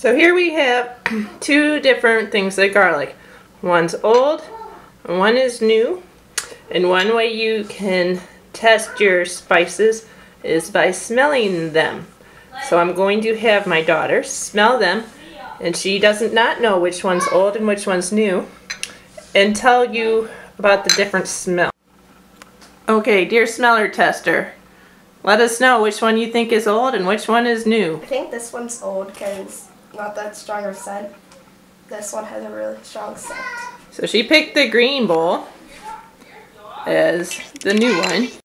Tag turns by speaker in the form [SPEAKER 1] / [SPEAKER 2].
[SPEAKER 1] So here we have two different things of garlic. One's old, and one is new. And one way you can test your spices is by smelling them. So I'm going to have my daughter smell them, and she doesn't not know which one's old and which one's new, and tell you about the different smell. Okay, dear smeller tester, let us know which one you think is old and which one is new.
[SPEAKER 2] I think this one's old because not that strong of scent. This one has a really strong scent.
[SPEAKER 1] So she picked the green bowl as the new one.